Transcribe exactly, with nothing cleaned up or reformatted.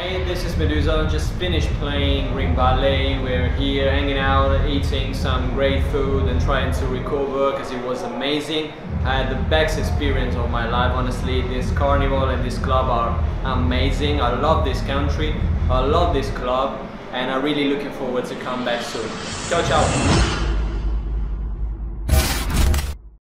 Hey, this is Meduza. Just finished playing Green Ballet. We're here hanging out, eating some great food and trying to recover because it was amazing. I had the best experience of my life, honestly. This carnival and this club are amazing. I love this country, I love this club, and I'm really looking forward to come back soon. Ciao, ciao!